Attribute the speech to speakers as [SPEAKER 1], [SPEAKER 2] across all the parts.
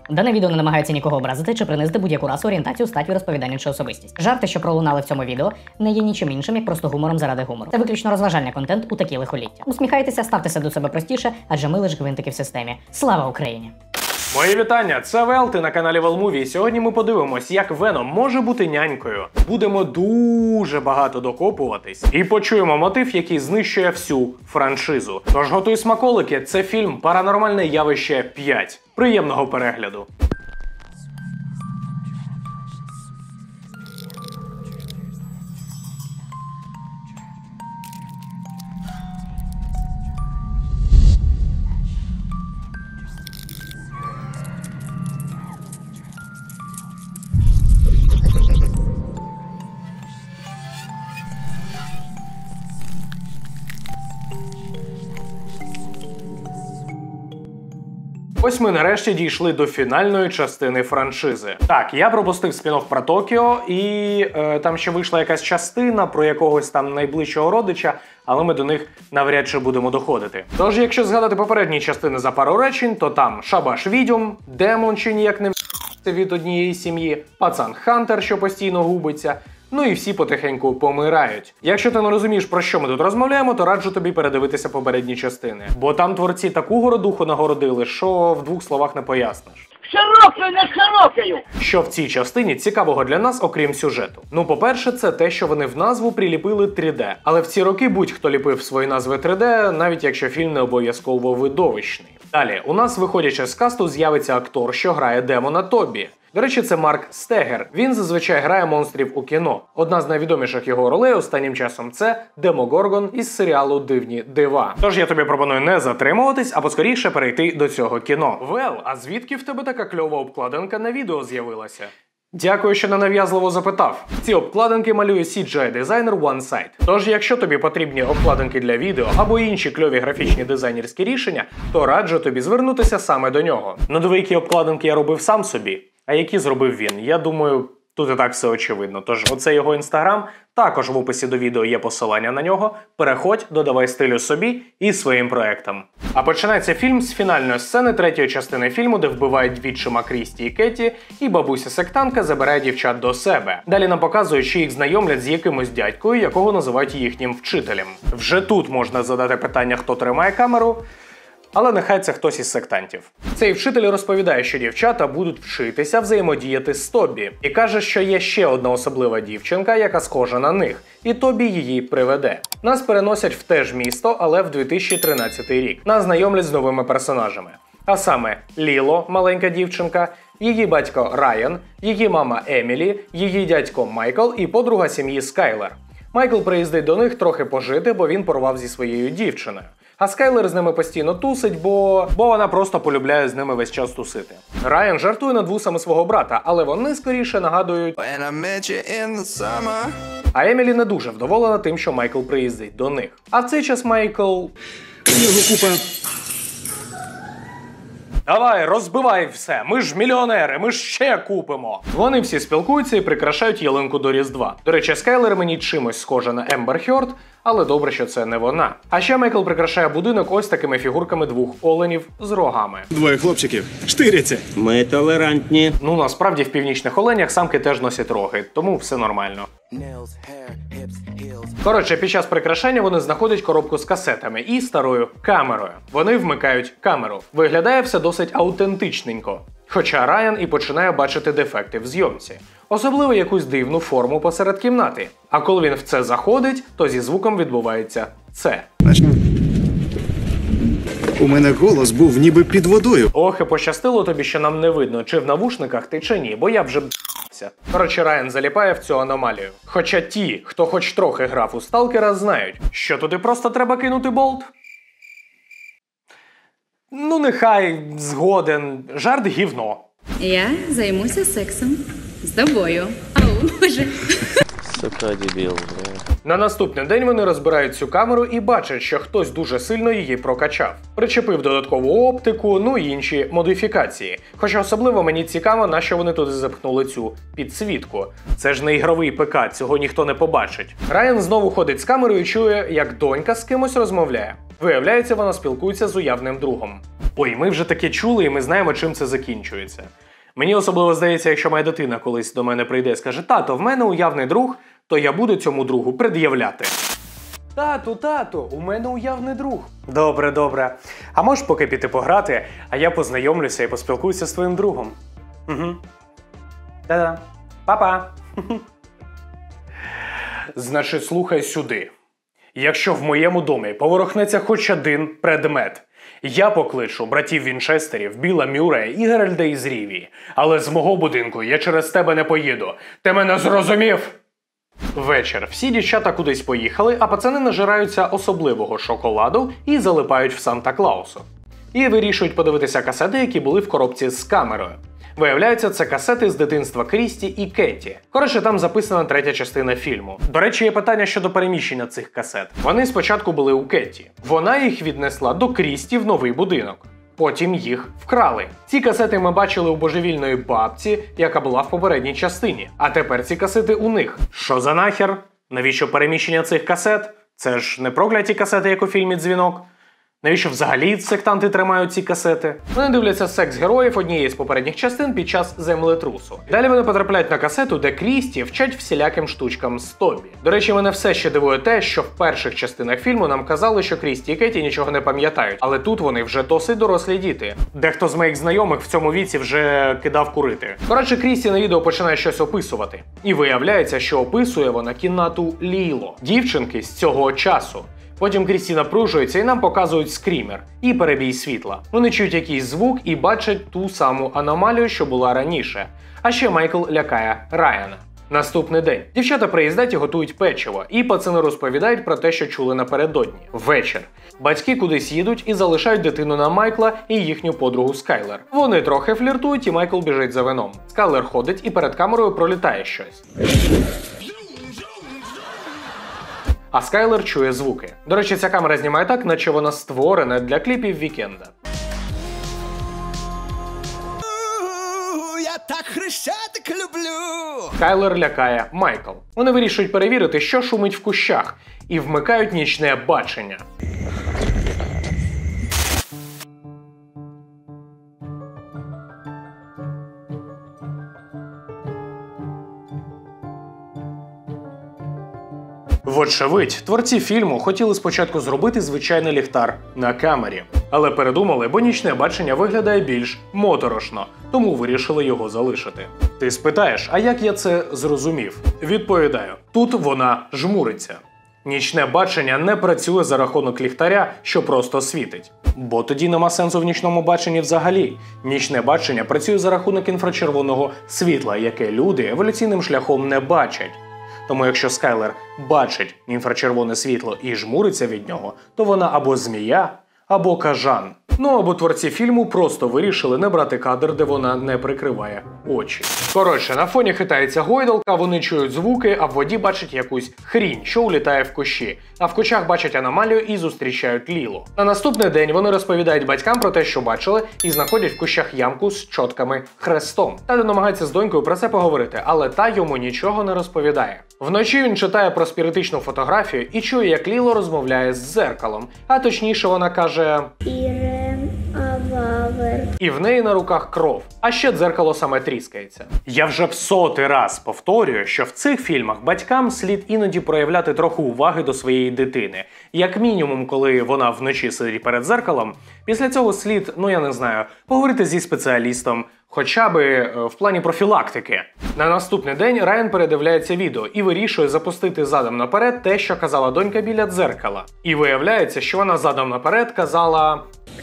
[SPEAKER 1] Дане відео не намагається нікого образити чи принизити будь-яку расу, орієнтацію, стать, розповідання чи особистість. Жарти, що пролунали в цьому відео, не є нічим іншим, як просто гумором заради гумору. Це виключно розважальний контент у такі лихоліття. Усміхайтеся, ставтеся до себе простіше, адже ми лише гвинтики в системі. Слава Україні!
[SPEAKER 2] Мої вітання, це Вел, ти на каналі Велмуві. Сьогодні ми подивимось, як Веном може бути нянькою. Будемо дуже багато докопуватись і почуємо мотив, який знищує всю франшизу. Тож готуй смаколики, це фільм «Паранормальне явище 5». Приємного перегляду! Ось ми нарешті дійшли до фінальної частини франшизи. Так, я пропустив спін-офф про Токіо, і там ще вийшла якась частина про якогось там найближчого родича, але ми до них навряд чи будемо доходити. Тож, якщо згадати попередні частини за пару речень, то там шабаш відьом, демон, що ніяк не від однієї сім'ї, пацан Хантер, що постійно губиться, ну і всі потихеньку помирають. Якщо ти не розумієш, про що ми тут розмовляємо, то раджу тобі передивитися попередні частини. Бо там творці таку городуху нагородили, що в двох словах не поясниш.
[SPEAKER 3] Широкою, не широкою!
[SPEAKER 2] Що в цій частині цікавого для нас, окрім сюжету? Ну, по-перше, це те, що вони в назву приліпили 3D. Але в ці роки будь-хто ліпив свої назви 3D, навіть якщо фільм не обов'язково видовищний. Далі, у нас, виходячи з касту, з'явиться актор, що грає демона Тобі. До речі, це Марк Стегер. Він зазвичай грає монстрів у кіно. Одна з найвідоміших його ролей останнім часом – це Демогоргон із серіалу «Дивні дива». Тож я тобі пропоную не затримуватись, а поскоріше перейти до цього кіно. Вел, а звідки в тебе така кльова обкладинка на відео з'явилася? Дякую, що ненав'язливо запитав. Ці обкладинки малює CGI-дизайнер OneSight. Тож, якщо тобі потрібні обкладинки для відео або інші кльові графічні дизайнерські рішення, то раджу тобі звернутися саме до нього. Ну, диви, які обкладинки я робив сам собі, а які зробив він. Я думаю, тут і так все очевидно. Тож, оце його інстаграм, також в описі до відео є посилання на нього. Переходь, додавай стилю собі і своїм проектам. А починається фільм з фінальної сцени третьої частини фільму, де вбивають відчима Крісті і Кеті, і бабуся-сектантка забирає дівчат до себе. Далі нам показують, що їх знайомлять з якимось дядькою, якого називають їхнім вчителем. Вже тут можна задати питання, хто тримає камеру, але нехай це хтось із сектантів. Цей вчитель розповідає, що дівчата будуть вчитися взаємодіяти з Тобі. І каже, що є ще одна особлива дівчинка, яка схожа на них. І Тобі її приведе. Нас переносять в те ж місто, але в 2013 рік. Нас знайомлять з новими персонажами. А саме Ліло, маленька дівчинка, її батько Райан, її мама Емілі, її дядько Майкл і подруга сім'ї Скайлер. Майкл приїздить до них трохи пожити, бо він порвав зі своєю дівчиною. А Скайлер з ними постійно тусить, бо вона просто полюбляє з ними весь час тусити. Райан жартує над вусами свого брата, але вони скоріше нагадують А Емілі не дуже вдоволена тим, що Майкл приїздить до них. А в цей час Майкл... Давай, розбивай все, ми ж мільйонери, ми ж ще купимо. Вони всі спілкуються і прикрашають ялинку до Різдва. До речі, Скайлер мені чимось схожа на Ембер Хьорд, але добре, що це не вона. А ще Майкл прикрашає будинок ось такими фігурками двох оленів з рогами.
[SPEAKER 4] Двоє хлопчиків штиряться.
[SPEAKER 5] Ми толерантні.
[SPEAKER 2] Ну, насправді в північних оленях самки теж носять роги, тому все нормально. Коротше, під час прикрашання вони знаходять коробку з касетами і старою камерою. Вони вмикають камеру. Виглядає все досить аутентичненько. Хоча Райан і починає бачити дефекти в зйомці. Особливо якусь дивну форму посеред кімнати. А коли він в це заходить, то зі звуком відбувається це.
[SPEAKER 4] У мене голос був ніби під водою.
[SPEAKER 2] Ох, і пощастило тобі, що нам не видно, чи в навушниках ти, чи ні, бо я вже б***ся. Коротше, Райан заліпає в цю аномалію. Хоча ті, хто хоч трохи грав у Сталкера, знають, що туди просто треба кинути болт. Ну, нехай, згоден, жарт гівно.
[SPEAKER 6] Я займуся сексом з тобою. Ау, боже.
[SPEAKER 5] Сука, дебіл, бля.
[SPEAKER 2] На наступний день вони розбирають цю камеру і бачать, що хтось дуже сильно її прокачав. Причепив додаткову оптику, ну і інші модифікації. Хоча особливо мені цікаво, на що вони туди запхнули цю підсвітку. Це ж не ігровий ПК, цього ніхто не побачить. Райан знову ходить з камерою і чує, як донька з кимось розмовляє. Виявляється, вона спілкується з уявним другом. Ой, ми вже таке чули і ми знаємо, чим це закінчується. Мені особливо здається, якщо моя дитина колись до мене прийде і скаже: «Тато, в мене уявний друг», то я буду цьому другу пред'являти. Тату, у мене уявний друг. Добре. А можеш поки піти пограти, а я познайомлюся і поспілкуюся з твоїм другом? Угу. Та-да. Па-па. Значить, слухай сюди. Якщо в моєму домі поворухнеться хоч один предмет, я покличу братів Вінчестерів, Біла Мюррея і Геральда із Рівії. Але з мого будинку я через тебе не поїду. Ти мене зрозумів? Вечір. Всі дівчата кудись поїхали, а пацани нажираються особливого шоколаду і залипають в Санта-Клаусу. І вирішують подивитися касети, які були в коробці з камерою. Виявляється, це касети з дитинства Крісті і Кетті. Коротше, там записана третя частина фільму. До речі, є питання щодо переміщення цих касет. Вони спочатку були у Кетті. Вона їх віднесла до Крісті в новий будинок. Потім їх вкрали. Ці касети ми бачили у божевільної бабці, яка була в попередній частині. А тепер ці касети у них. Що за нахер? Навіщо переміщення цих касет? Це ж не прокляті касети, як у фільмі «Дзвінок». Навіщо взагалі сектанти тримають ці касети? Вони дивляться секс-героїв однієї з попередніх частин під час землетрусу. Далі вони потрапляють на касету, де Крісті вчать всіляким штучкам з Тобі. До речі, мене все ще дивує те, що в перших частинах фільму нам казали, що Крісті і Кетті нічого не пам'ятають, але тут вони вже досить дорослі діти. Дехто з моїх знайомих в цьому віці вже кидав курити. Коротше, Крісті на відео починає щось описувати. І виявляється, що описує вона кімнату Ліло, дівчинки з цього часу. Потім Крісті напружується і нам показують скрімер і перебій світла. Вони чують якийсь звук і бачать ту саму аномалію, що була раніше. А ще Майкл лякає Райана. Наступний день. Дівчата приїздять і готують печиво, і пацани розповідають про те, що чули напередодні. Вечір. Батьки кудись їдуть і залишають дитину на Майкла і їхню подругу Скайлер. Вони трохи фліртують, і Майкл біжить за вином. Скайлер ходить і перед камерою пролітає щось. А Скайлер чує звуки. До речі, ця камера знімає так, наче вона створена для кліпів Вікенда.
[SPEAKER 7] Я так хрещатик люблю!
[SPEAKER 2] Скайлер лякає Майкл. Вони вирішують перевірити, що шумить в кущах, і вмикають нічне бачення. Вочевидь, творці фільму хотіли спочатку зробити звичайний ліхтар на камері. Але передумали, бо нічне бачення виглядає більш моторошно, тому вирішили його залишити. Ти спитаєш, а як я це зрозумів? Відповідаю, тут вона жмуриться. Нічне бачення не працює за рахунок ліхтаря, що просто світить. Бо тоді нема сенсу в нічному баченні взагалі. Нічне бачення працює за рахунок інфрачервоного світла, яке люди еволюційним шляхом не бачать. Тому якщо Скайлер бачить інфрачервоне світло і жмуриться від нього, то вона або змія, або кажан. Ну або творці фільму просто вирішили не брати кадр, де вона не прикриває очі. Коротше, на фоні хитається гойдалка, вони чують звуки, а в воді бачать якусь хрінь, що улітає в кущі. А в кущах бачать аномалію і зустрічають Лілу. На наступний день вони розповідають батькам про те, що бачили, і знаходять в кущах ямку з чотками хрестом. Тато намагається з донькою про це поговорити, але та йому нічого не розповідає. Вночі він читає про спіритичну фотографію і чує, як Ліло розмовляє з дзеркалом. А точніше вона каже... І в неї на руках кров. А ще дзеркало саме тріскається. Я вже в 100-й раз повторюю, що в цих фільмах батькам слід іноді проявляти трохи уваги до своєї дитини. Як мінімум, коли вона вночі сидить перед дзеркалом, після цього слід, я не знаю, поговорити зі спеціалістом, хоча би в плані профілактики. На наступний день Райан передивляється відео і вирішує запустити задом наперед те, що казала донька біля дзеркала. І виявляється, що вона задом наперед казала...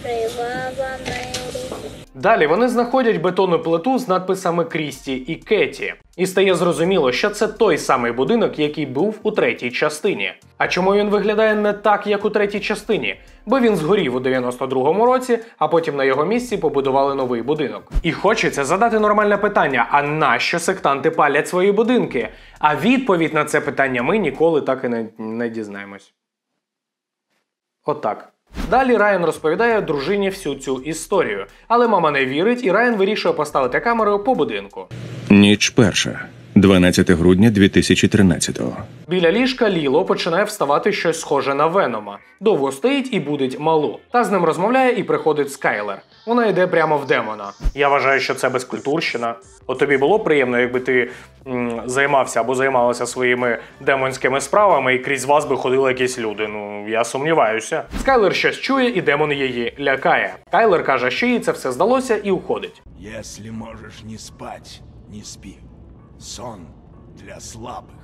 [SPEAKER 2] Далі вони знаходять бетонну плиту з надписами Крісті і Кетті. І стає зрозуміло, що це той самий будинок, який був у третій частині. А чому він виглядає не так, як у третій частині? Бо він згорів у 92-му році, а потім на його місці побудували новий будинок. І хочеться задати нормальне питання, а нащо сектанти палять свої будинки? А відповідь на це питання ми ніколи так і не дізнаємось. Отак. Далі Райан розповідає дружині всю цю історію. Але мама не вірить, і Райан вирішує поставити камеру по будинку.
[SPEAKER 4] Ніч перша.
[SPEAKER 8] 12 грудня 2013-го.
[SPEAKER 2] Біля ліжка Ліло починає вставати щось схоже на Венома. Довго стоїть і будить малу. Та з ним розмовляє і приходить Скайлер. Вона йде прямо в демона. Я вважаю, що це безкультурщина. От тобі було приємно, якби ти займався або займалася своїми демонськими справами і крізь вас би ходили якісь люди. Ну, я сумніваюся. Скайлер щось чує і демон її лякає. Скайлер каже, що їй це все здалося і уходить.
[SPEAKER 7] Если можешь не спать, не спи. Сон для слабых.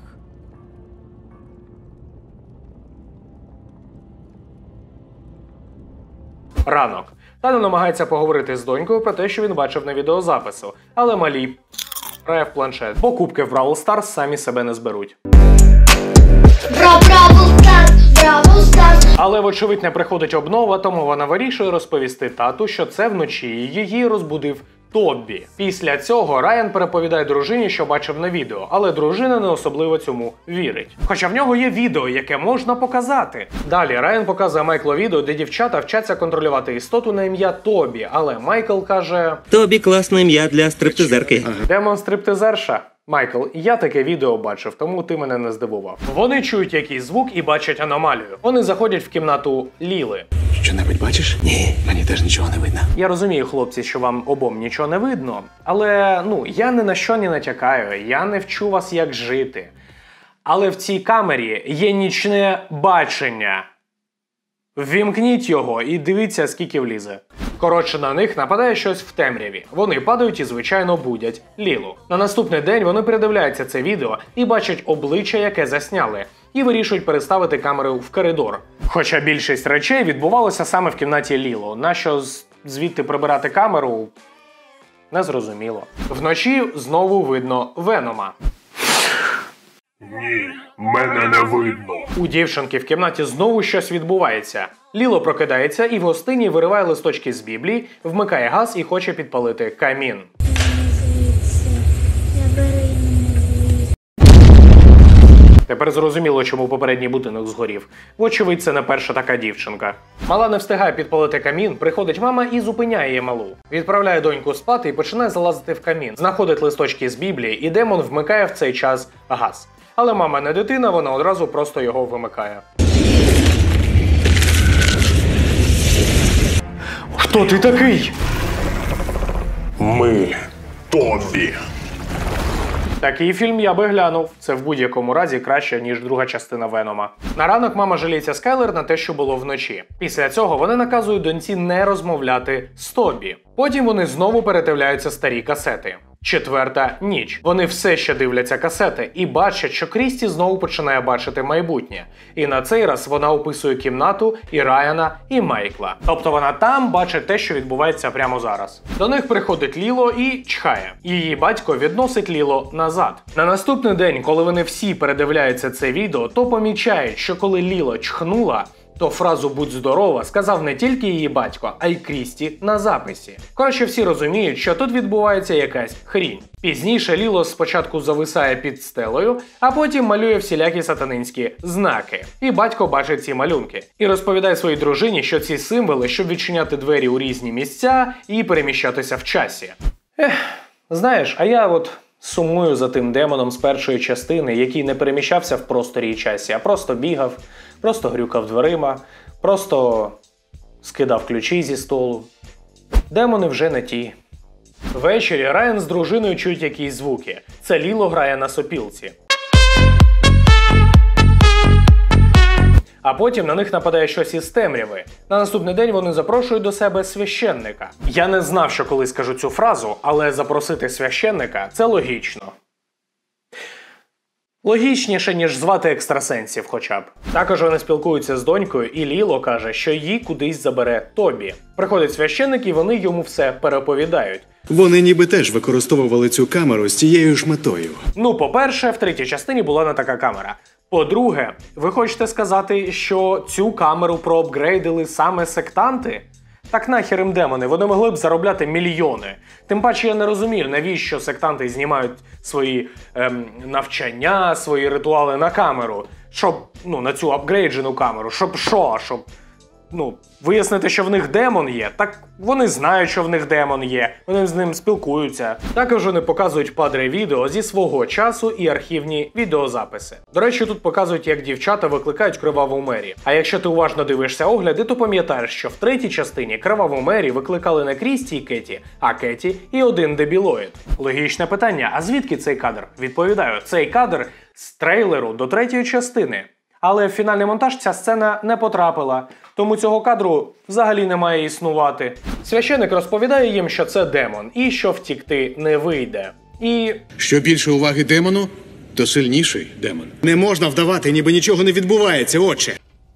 [SPEAKER 2] Ранок. Тано намагається поговорити з донькою про те, що він бачив на відеозапису, але малі грає в планшет. Покупки в Brawl Stars самі себе не зберуть. Але, вочевидь, не приходить обнова, тому вона вирішує розповісти тату, що це вночі її розбудив Тоббі. Після цього Райан переповідає дружині, що бачив на відео, але дружина не особливо цьому вірить. Хоча в нього є відео, яке можна показати. Далі Райан показує Майклу відео, де дівчата вчаться контролювати істоту на ім'я Тобі, але Майкл каже...
[SPEAKER 5] Тобі класне ім'я для стриптизерки.
[SPEAKER 2] Демон-стриптизерша? Майкл, я таке відео бачив, тому ти мене не здивував. Вони чують якийсь звук і бачать аномалію. Вони заходять в кімнату Ліли.
[SPEAKER 4] Що-небудь бачиш? Ні, мені теж нічого не видно.
[SPEAKER 2] Я розумію, хлопці, що вам обом нічого не видно, але, я ні на що не натякаю, я не вчу вас, як жити. Але в цій камері є нічне бачення. Ввімкніть його і дивіться, скільки влізе. Коротше, на них нападає щось в темряві. Вони падають і, звичайно, будять Лілу. На наступний день вони передивляються це відео і бачать обличчя, яке засняли, і вирішують переставити камеру в коридор. Хоча більшість речей відбувалося саме в кімнаті Лілу. Нащо звідти прибирати камеру? Незрозуміло. Вночі знову видно Венома.
[SPEAKER 9] Ні, мене не видно.
[SPEAKER 2] У дівчинки в кімнаті знову щось відбувається. Ліло прокидається і в гостині вириває листочки з Біблії, вмикає газ і хоче підпалити камін. Тепер зрозуміло, чому попередній будинок згорів. Вочевидь, це не перша така дівчинка. Мала не встигає підпалити камін, приходить мама і зупиняє її малу. Відправляє доньку спати і починає залазити в камін. Знаходить листочки з Біблії, і демон вмикає в цей час газ. Але мама не дитина, вона одразу просто його вимикає. Хто ти такий?
[SPEAKER 9] Ми Тобі.
[SPEAKER 2] Такий фільм я би глянув. Це в будь-якому разі краще, ніж друга частина Венома. На ранок мама жаліється Скайлер на те, що було вночі. Після цього вони наказують доньці не розмовляти з Тобі. Потім вони знову передивляються старі касети. Четверта ніч. Вони все ще дивляться касети і бачать, що Крісті знову починає бачити майбутнє. І на цей раз вона описує кімнату і Райана, і Майкла. Тобто вона там бачить те, що відбувається прямо зараз. До них приходить Ліло і чхає. Її батько відносить Ліло назад. На наступний день, коли вони всі передивляються це відео, то помічають, що коли Ліло чхнула, то фразу «будь здорова» сказав не тільки її батько, а й Крісті на записі. Коротше, всі розуміють, що тут відбувається якась хрінь. Пізніше Ліло спочатку зависає під стелею, а потім малює всілякі сатанинські знаки. І батько бачить ці малюнки. І розповідає своїй дружині, що ці символи, щоб відчиняти двері у різні місця і переміщатися в часі. Знаєш, а я сумую за тим демоном з першої частини, який не переміщався в просторі і часі, а просто бігав, просто грюкав дверима, просто скидав ключі зі столу. Демони вже не ті. Ввечері Райан з дружиною чують якісь звуки. Це Ліло грає на сопілці. А потім на них нападає щось із темряви. На наступний день вони запрошують до себе священника. Я не знав, що коли скажу цю фразу, але запросити священника – це логічно. Логічніше, ніж звати екстрасенсів хоча б. Також вони спілкуються з донькою, і Ліло каже, що її кудись забере Тобі. Приходить священник, і вони йому все переповідають.
[SPEAKER 4] Вони ніби теж використовували цю камеру з тією ж метою.
[SPEAKER 2] По-перше, в третій частині була не така камера. По-друге, ви хочете сказати, що цю камеру проапгрейдили саме сектанти? Так нахер їм демони, вони могли б заробляти мільйони. Тим паче я не розумію, навіщо сектанти знімають свої навчання, свої ритуали на камеру. Щоб, на цю апгрейджену камеру. Щоб що? Щоб вияснити, що в них демон є. Так вони знають, що в них демон є, вони з ним спілкуються. Також вони показують падре відео зі свого часу і архівні відеозаписи. До речі, тут показують, як дівчата викликають Криваву Мері. А якщо ти уважно дивишся огляди, то пам'ятаєш, що в третій частині Криваву Мері викликали не Крісті і Кеті, а Кеті і один дебілоїд. Логічне питання, а звідки цей кадр? Відповідаю, цей кадр з трейлеру до третьої частини. Але в фінальний монтаж ця сцена не потрапила, тому цього кадру взагалі не має існувати. Священик розповідає їм, що це демон і що втікти не вийде. І...
[SPEAKER 4] Що більше уваги демону, то сильніший демон. Не можна вдавати, ніби нічого не відбувається, отче.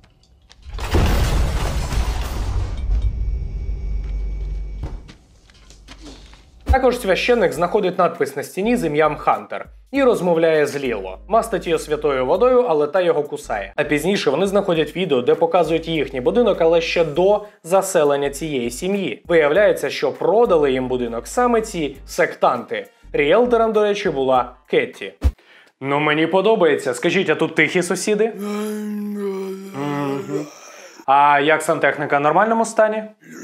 [SPEAKER 2] Також священник знаходить надпис на стіні з ім'ям Хантер і розмовляє з Ліло. Мастить її святою водою, але та його кусає. А пізніше вони знаходять відео, де показують їхній будинок, але ще до заселення цієї сім'ї. Виявляється, що продали їм будинок саме ці сектанти. Ріелтором, до речі, була Кетті. Ну, мені подобається. Скажіть, а тут тихі сусіди? А як сантехніка в нормальному стані?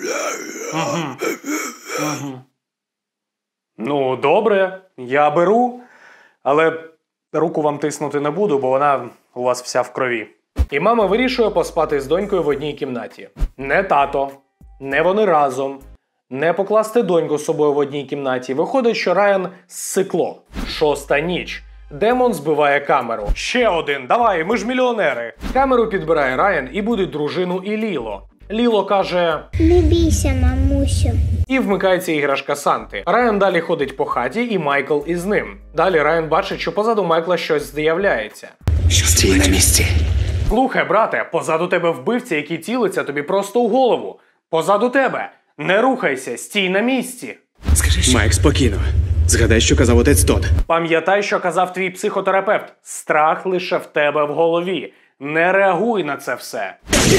[SPEAKER 2] Ну, добре, я беру, але руку вам тиснути не буду, бо вона у вас вся в крові. І мама вирішує поспати з донькою в одній кімнаті. Не тато, не вони разом, не покласти доньку з собою в одній кімнаті. Виходить, що Райан зцикло. 6-та ніч. Демон збиває камеру. Ще один, давай, ми ж мільйонери. Камеру підбирає Райан і будить дружину і Ліло. Ліло каже:
[SPEAKER 10] «Не бійся, мамусю».
[SPEAKER 2] І вмикається іграшка Санти. Райан далі ходить по хаті, і Майкл із ним. Далі Райан бачить, що позаду Майкла щось з'являється.
[SPEAKER 7] Стій на місці.
[SPEAKER 2] Слухай, брате, позаду тебе вбивця, який цілиться тобі просто у голову. Позаду тебе. Не рухайся, стій на місці.
[SPEAKER 7] Скажи,
[SPEAKER 4] Майк, спокійно. Згадай, що казав отець Тодд.
[SPEAKER 2] Пам'ятай, що казав твій психотерапевт. Страх лише в тебе в голові. Не реагуй на це все.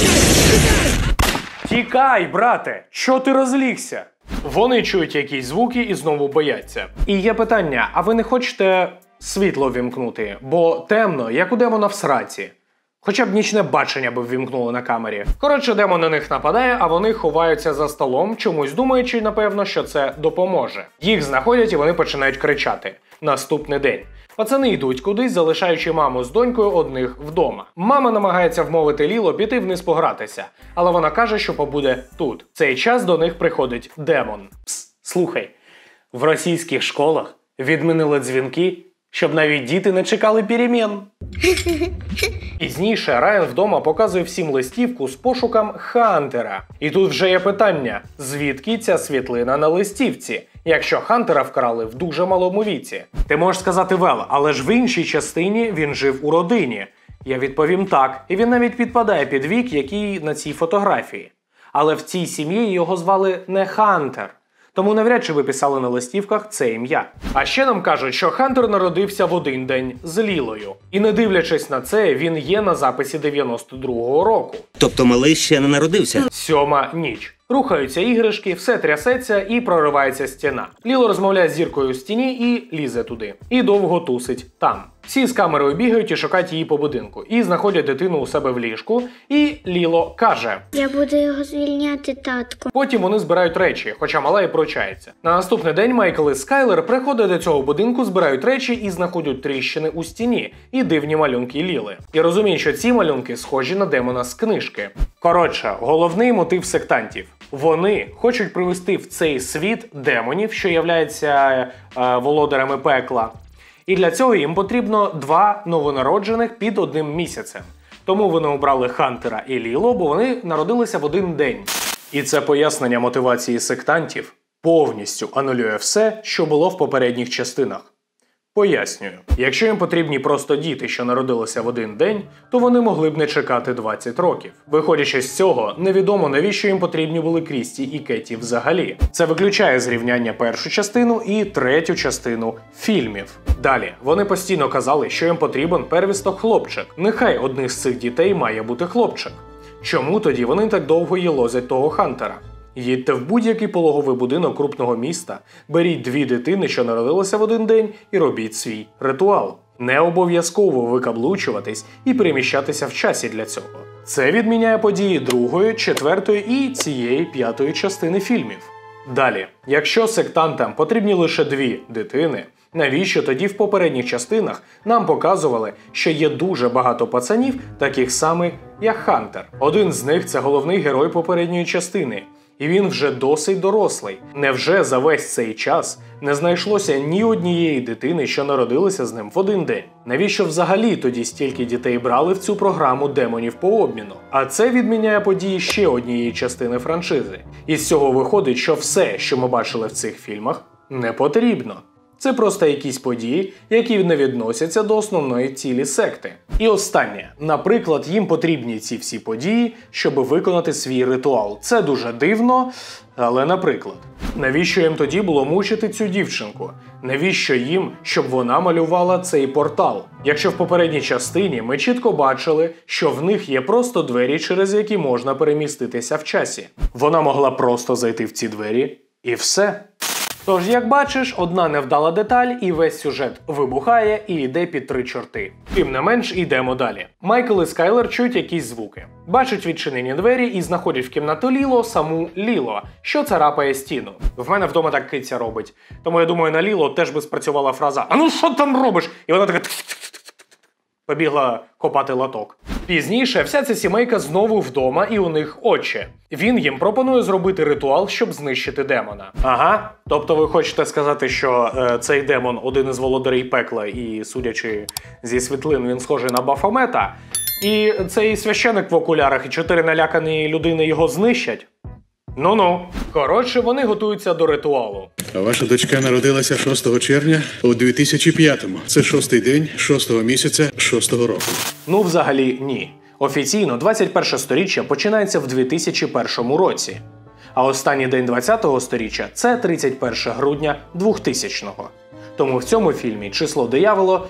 [SPEAKER 2] Тікай, брате! Що ти розлігся? Вони чують якісь звуки і знову бояться. І є питання, а ви не хочете світло вімкнути? Бо темно, як у демона в сраці. Хоча б нічне бачення би ввімкнули на камері. Коротше, демон на них нападає, а вони ховаються за столом, чомусь думаючи, напевно, що це допоможе. Їх знаходять і вони починають кричати. Наступний день. Пацани йдуть кудись, залишаючи маму з донькою одних вдома. Мама намагається вмовити Ліло піти вниз погратися, але вона каже, що побуде тут. В цей час до них приходить демон. Пс, слухай, в російських школах відмінили дзвінки, щоб навіть діти не чекали перемін. Пізніше Райан вдома показує всім листівку з пошуком Хантера. І тут вже є питання, звідки ця світлина на листівці, якщо Хантера вкрали в дуже малому віці. Ти можеш сказати Вел, але ж в іншій частині він жив у родині. Я відповім так, і він навіть підпадає під вік, який на цій фотографії. Але в цій сім'ї його звали не Хантер. Тому навряд чи ви писали на листівках це ім'я. А ще нам кажуть, що Хантер народився в один день з Лілою. І не дивлячись на це, він є на записі 92-го року.
[SPEAKER 5] Тобто малий ще не народився?
[SPEAKER 2] 7-ма ніч. Рухаються іграшки, все трясеться і проривається стіна. Ліло розмовляє з зіркою у стіні і лізе туди. І довго тусить там. Всі з камерою бігають і шукають її по будинку. І знаходять дитину у себе в ліжку. І Ліло каже:
[SPEAKER 10] «Я буду його звільняти, татку».
[SPEAKER 2] Потім вони збирають речі, хоча мала і пручається. На наступний день Майкл і Скайлер приходять до цього будинку, збирають речі і знаходять тріщини у стіні і дивні малюнки Ліли. І розуміють, що ці малюнки схожі на демона з книжки. Коротше, головний мотив сектантів. Вони хочуть привести в цей світ демонів, що являються володарями пекла. І для цього їм потрібно 2 новонароджених під одним місяцем. Тому вони обрали Хантера і Ліло, бо вони народилися в один день. І це пояснення мотивації сектантів повністю анулює все, що було в попередніх частинах. Пояснюю. Якщо їм потрібні просто діти, що народилися в один день, то вони могли б не чекати 20 років. Виходячи з цього, невідомо навіщо їм потрібні були Крісті і Кеті взагалі. Це виключає зрівняння першу частину і третю частину фільмів. Далі, вони постійно казали, що їм потрібен первісток хлопчик. Нехай одним з цих дітей має бути хлопчик. Чому тоді вони так довго їлозять того Хантера? Їдьте в будь-який пологовий будинок крупного міста, беріть 2 дитини, що народилися в один день, і робіть свій ритуал. Не обов'язково викаблучуватись і переміщатися в часі для цього. Це відміняє події 2, 4 і цієї 5 частини фільмів. Далі, якщо сектантам потрібні лише 2 дитини, навіщо тоді в попередніх частинах нам показували, що є дуже багато пацанів, таких самих, як Хантер? Один з них – це головний герой попередньої частини. І він вже досить дорослий. Невже за весь цей час не знайшлося ні однієї дитини, що народилася з ним в один день? Навіщо взагалі тоді стільки дітей брали в цю програму демонів по обміну? А це відміняє події ще однієї частини франшизи. І з цього виходить, що все, що ми бачили в цих фільмах, не потрібно. Це просто якісь події, які не відносяться до основної цілі секти. І останнє. Наприклад, їм потрібні ці всі події, щоб виконати свій ритуал. Це дуже дивно, але наприклад. Навіщо їм тоді було мучити цю дівчинку? Навіщо їм, щоб вона малювала цей портал? Якщо в попередній частині ми чітко бачили, що в них є просто двері, через які можна переміститися в часі. Вона могла просто зайти в ці двері і все. Тож, як бачиш, одна невдала деталь і весь сюжет вибухає і йде під 3 чорти. Тим не менш, йдемо далі. Майкл і Скайлер чують якісь звуки. Бачать відчинені двері і знаходять в кімнату Ліло саму Ліло, що царапає стіну. В мене вдома так киця робить. Тому я думаю, на Ліло теж би спрацювала фраза «А ну що там робиш?» І вона така побігла копати лоток. Пізніше вся ця сімейка знову вдома і у них отче. Він їм пропонує зробити ритуал, щоб знищити демона. Ага, тобто ви хочете сказати, що цей демон один із володарів пекла і, судячи зі світлин, він схожий на Бафомета, і цей священик в окулярах і 4 налякані людини його знищать? Ну-ну. Коротше, вони готуються до ритуалу.
[SPEAKER 4] А ваша дочка народилася 6 червня у 2005-му. Це 6-й день 6-го місяця 6-го року.
[SPEAKER 2] Ну, взагалі, ні. Офіційно 21 сторіччя починається в 2001 році. А останній день 20-го сторіччя – це 31 грудня 2000-го. Тому в цьому фільмі число дияволо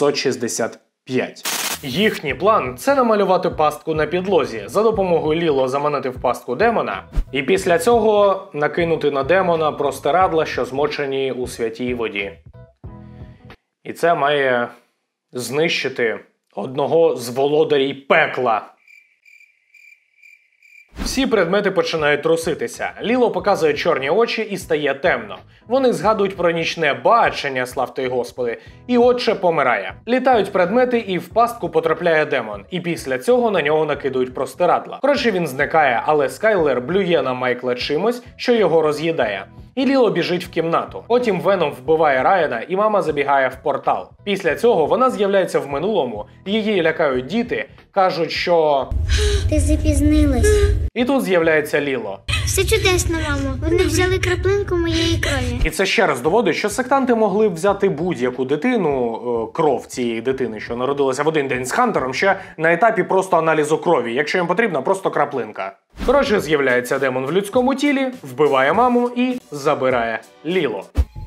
[SPEAKER 2] 665. Їхній план – це намалювати пастку на підлозі, за допомогою Ліло заманити в пастку демона, і після цього накинути на демона простирадла, що змочені у святій воді. І це має знищити одного з володарів пекла. Всі предмети починають труситися. Ліло показує чорні очі і стає темно. Вони згадують про нічне бачення, славте Господи, і отче помирає. Літають предмети і в пастку потрапляє демон. І після цього на нього накидують простирадла. Коротше, він зникає, але Скайлер блює на Майкла чимось, що його роз'їдає. І Ліло біжить в кімнату. Потім Веном вбиває Райана, і мама забігає в портал. Після цього вона з'являється в минулому, її лякають діти, кажуть, що...
[SPEAKER 10] Ти запізнилась.
[SPEAKER 2] І тут з'являється Ліло.
[SPEAKER 10] Все чудесно, мамо. Вони взяли краплинку моєї крові.
[SPEAKER 2] І це ще раз доводить, що сектанти могли б взяти будь-яку дитину, кров цієї дитини, що народилася в один день з Хантером, ще на етапі просто аналізу крові. Якщо їм потрібна, просто краплинка. Коротше, з'являється демон в людському тілі, вбиває маму і забирає Ліло.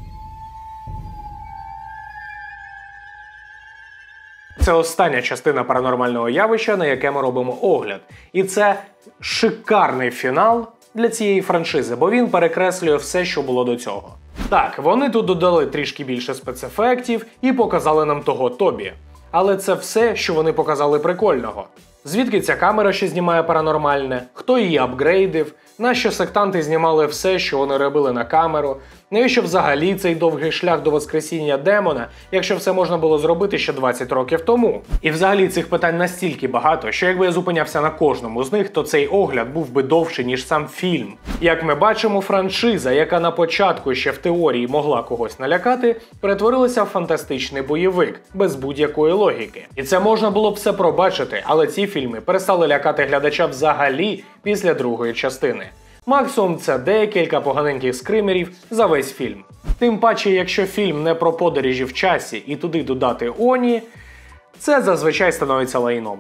[SPEAKER 2] Це остання частина паранормального явища, на яке ми робимо огляд. І це шикарний фінал для цієї франшизи, бо він перекреслює все, що було до цього. Так, вони тут додали трішки більше спецефектів і показали нам того Тобі. Але це все, що вони показали прикольного. Звідки ця камера, що знімає паранормальне? Хто її апгрейдив? Нащо сектанти знімали все, що вони робили на камеру? Навіщо взагалі цей довгий шлях до воскресіння демона, якщо все можна було зробити ще 20 років тому? І взагалі цих питань настільки багато, що якби я зупинявся на кожному з них, то цей огляд був би довший, ніж сам фільм. Як ми бачимо, франшиза, яка на початку ще в теорії могла когось налякати, перетворилася в фантастичний бойовик, без будь-якої логіки. І це можна було б все пробачити, але ці фільми перестали лякати глядача взагалі після другої частини. Максимум це декілька поганеньких скримерів за весь фільм. Тим паче, якщо фільм не про подорожі в часі і туди додати Оні, це зазвичай становиться лайном.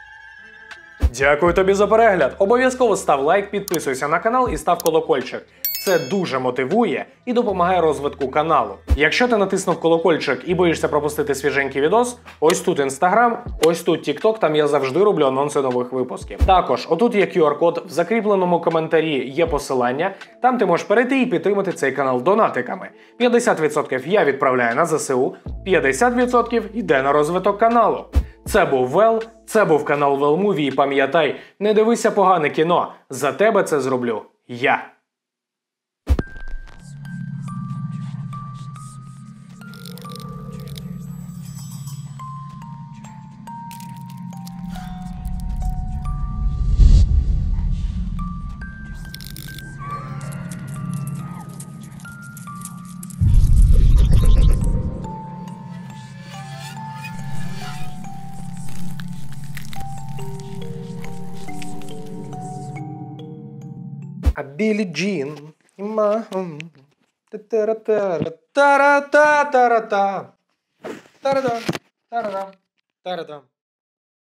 [SPEAKER 2] Дякую тобі за перегляд. Обов'язково став лайк, підписуйся на канал і став колокольчик. Це дуже мотивує і допомагає розвитку каналу. Якщо ти натиснув колокольчик і боїшся пропустити свіженький відос, ось тут Instagram, ось тут TikTok, там я завжди роблю анонси нових випусків. Також, отут є QR-код, в закріпленому коментарі є посилання, там ти можеш перейти і підтримати цей канал донатиками. 50% я відправляю на ЗСУ, 50% йде на розвиток каналу. Це був Вел, це був канал Велмуві, і пам'ятай, не дивися погане кіно, за тебе це зроблю я. А Біллі Джін. Та-та-та-та-та-та-та-та. Та-та-та. Та-та-та.